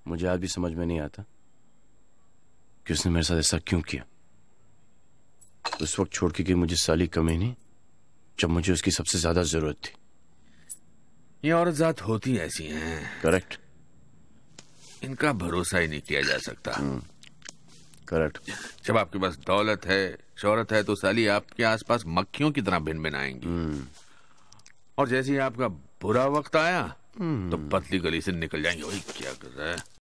मुझे आज भी समझ में नहीं आता कि उसने मेरे साथ ऐसा क्यों किया। उस वक्त छोड़ के गई मुझे साली कमी नहीं, जब मुझे उसकी सबसे ज्यादा जरूरत थी। ये औरत जात होती ऐसी हैं। करेक्ट। इनका भरोसा ही नहीं किया जा सकता। करेक्ट। जब आपके पास दौलत है, शोहरत है, तो साली आपके आसपास मक्खियों की तरह भिन भिन आएंगी। और जैसे ही आपका बुरा वक्त आया तो पतली गली से निकल जाएंगे। वही क्या कर रहा है।